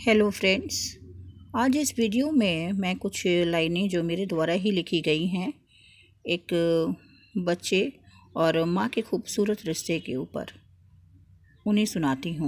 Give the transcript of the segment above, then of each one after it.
Hello friends, आज इस video में मैं कुछ लाइनें जो मेरे द्वारा ही लिखी गई हैं एक बच्चे और माँ के खूबसूरत रिश्ते के ऊपर उन्हें सुनाती हूँ।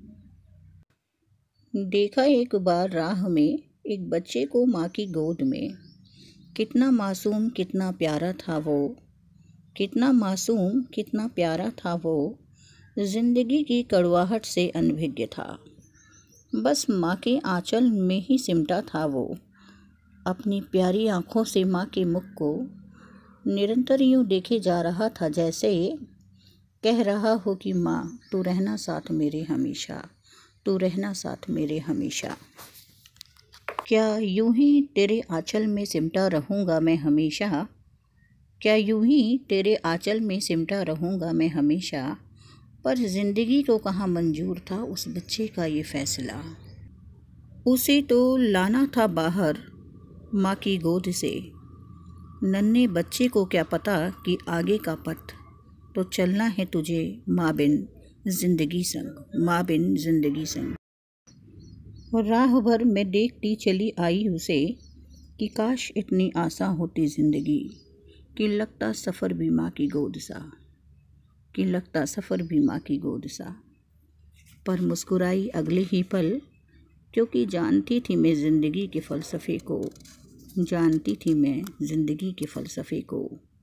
देखा एक बार राह में एक बच्चे को माँ की गोद में, कितना मासूम कितना प्यारा था वो, कितना मासूम कितना प्यारा था वो, जिंदगी की कड़वाहट से अनभिज्ञ था। बस माँ के आंचल में ही सिमटा था वो, अपनी प्यारी आँखों से माँ के मुख को निरंतर यूँ देखे जा रहा था, जैसे कह रहा हो कि माँ तू रहना साथ मेरे हमेशा, तू रहना साथ मेरे हमेशा। क्या यूँ ही तेरे आंचल में सिमटा रहूँगा मैं हमेशा, क्या यूँ ही तेरे आंचल में सिमटा रहूँगा मैं हमेशा। पर ज़िंदगी को कहाँ मंजूर था उस बच्चे का ये फ़ैसला। उसे तो लाना था बाहर माँ की गोद से, नन्हे बच्चे को क्या पता कि आगे का पथ तो चलना है तुझे माँ बिन ज़िंदगी संग, माँ बिन ज़िंदगी संग। और राह भर मैं देखती चली आई उसे कि काश इतनी आसान होती ज़िंदगी, कि लगता सफ़र भी माँ की गोद सा, कि लगता सफ़र भी माँ की गोद सा। पर मुस्कुराई अगले ही पल, क्योंकि जानती थी मैं ज़िंदगी के फ़लसफ़े को, जानती थी मैं ज़िंदगी के फ़लसफ़े को।